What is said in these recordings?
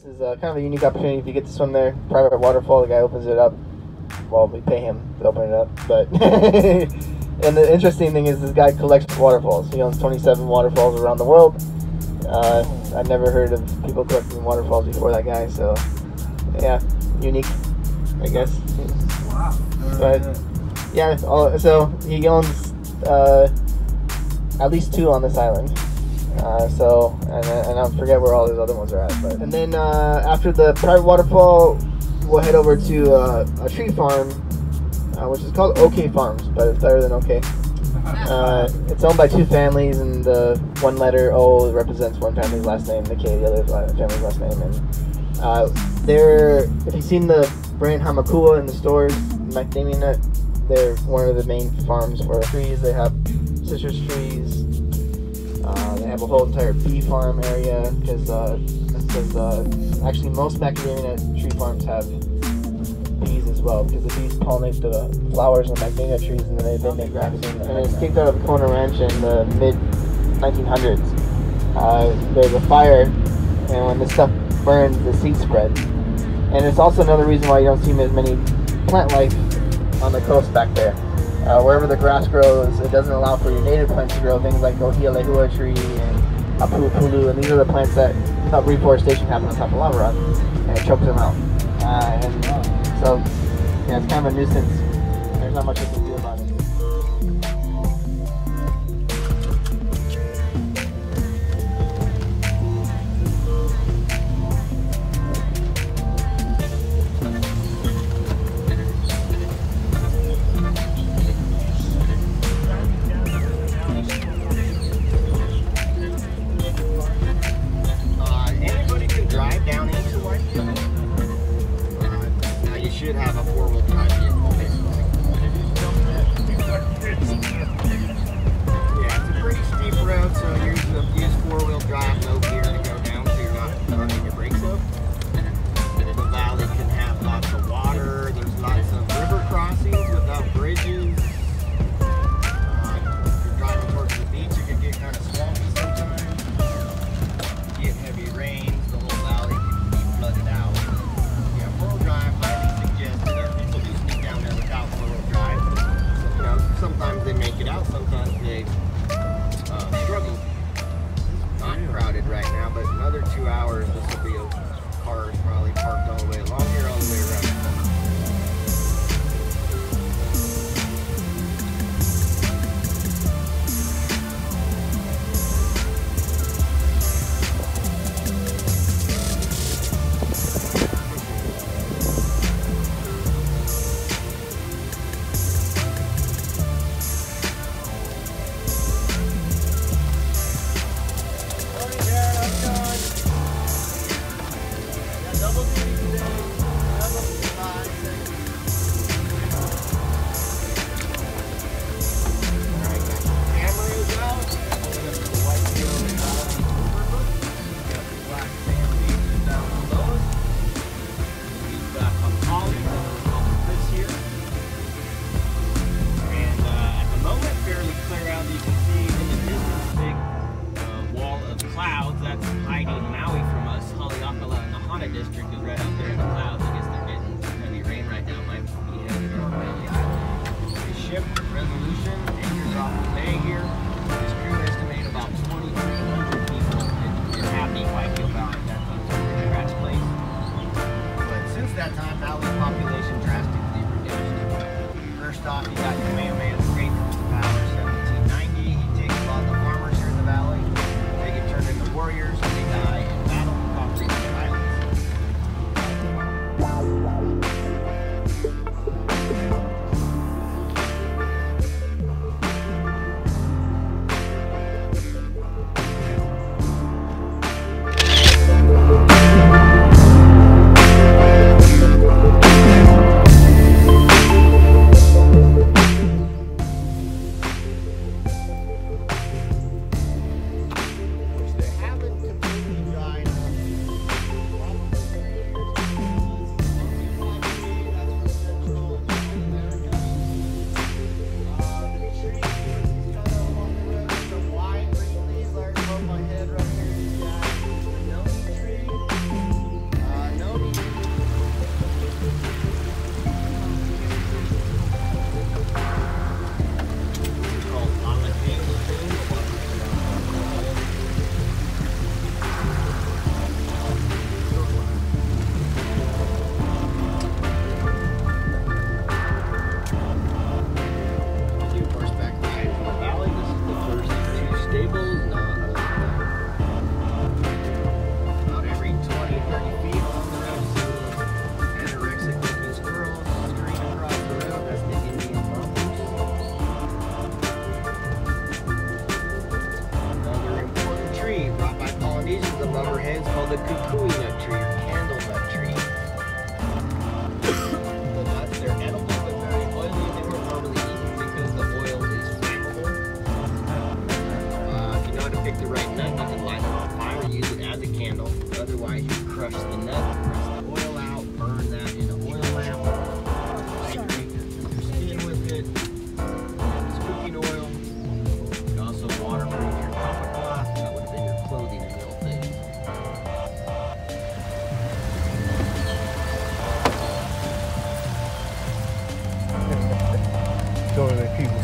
This is kind of a unique opportunity if you get to swim there. Private waterfall, the guy opens it up. Well, we pay him to open it up, but and the interesting thing is this guy collects waterfalls. He owns 27 waterfalls around the world. I've never heard of people collecting waterfalls before that guy, so yeah, unique, I guess. Wow. But yeah, so he owns at least 2 on this island. And I forget where all these other ones are at. But and then after the private waterfall, we'll head over to a tree farm, which is called OK Farms, but it's better than OK. It's owned by 2 families, and the one letter O represents one family's last name, the K the other family's last name. And if you've seen the brand Hamakua in the stores, macadamia nut, they're one of the main farms for trees. They have citrus trees. They have a whole entire bee farm area because actually most macadamia nut tree farms have bees as well, because the bees pollinate the flowers of macadamia trees and then they make macadamia. And it was kicked out of Kona Ranch in the mid 1900s. There's a fire, and when this stuff burns, the seeds spread. And it's also another reason why you don't see as many plant life on the coast back there. Wherever the grass grows, it doesn't allow for your native plants to grow, things like Ohia lehua tree and apupulu, and these are the plants that help reforestation happen on top of lava rock, and it chokes them out. And so, yeah, it's kind of a nuisance. There's not much you can do about it. Should have a 4-wheel drive vehicle, basically. Yeah, it's a pretty steep road, so use 4-wheel drive, no gear to go down, so you're not running your brakes up. The valley can have lots of water. There's lots of river crossings without bridges. If you're driving towards the beach, it can get kind of swampy sometimes. Get heavy rains, the whole valley can be flooded out. Yeah, 4-wheel drive, highly suggested.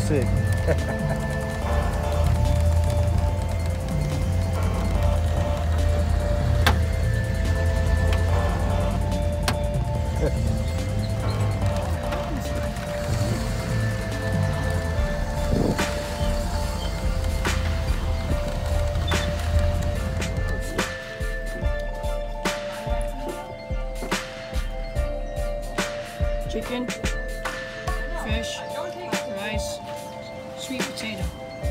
sick. Chicken, fish, rice, sweet potato.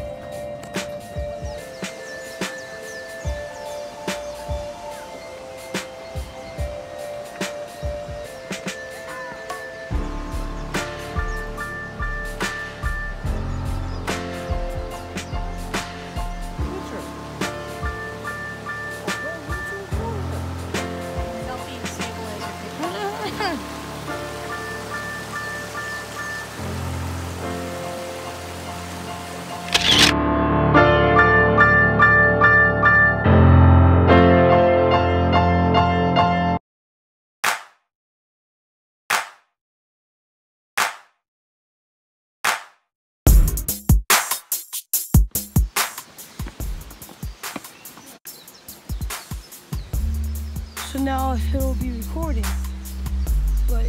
So now it'll be recording, but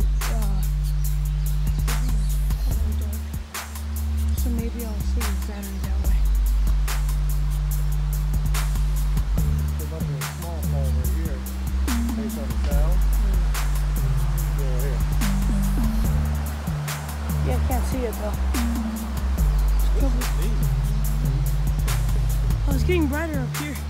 so maybe I'll save the battery that way. There must be a small hole right here, based on the sound. Go here. Yeah, I can't see it though. Oh, it's getting brighter up here.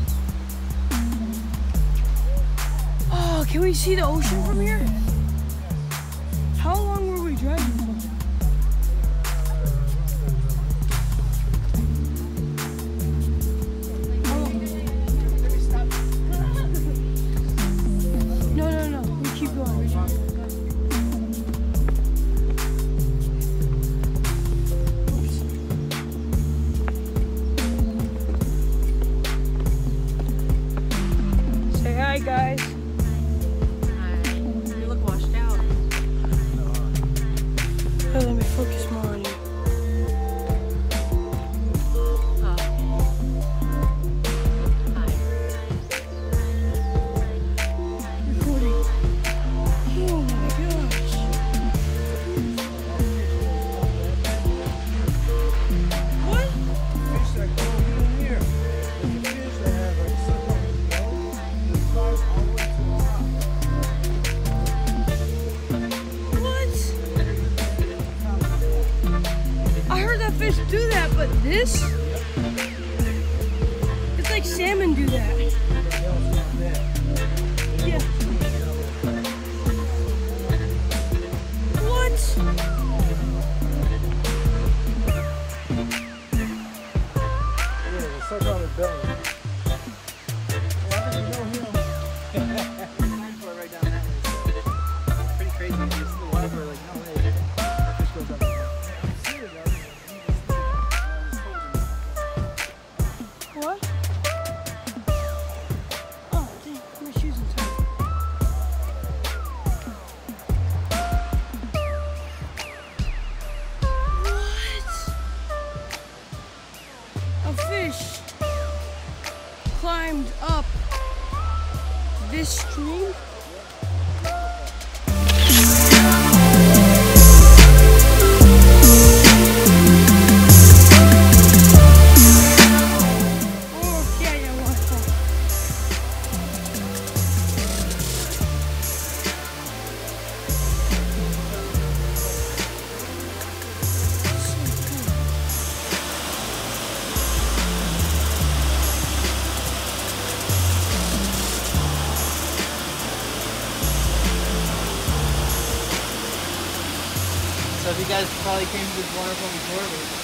Oh, can we see the ocean from here? How long were we driving for? No, we keep going. Say hi, guys. Here, let me focus more on you. Recording. Oh my gosh. What? Fish that go in here. There's a fish that have like circle on the nose and it flies all the way to the top. I heard that fish do that, but this? It's like salmon do that. Yeah. What? Yeah, the circle on his belly. Well, I think you know him. Right down that way. Pretty crazy. You see the water like, no way. Fish goes up there. What? Oh, dang, my shoes are tight. What? A fish climbed up this stream? So if you guys probably came to this waterfall before, but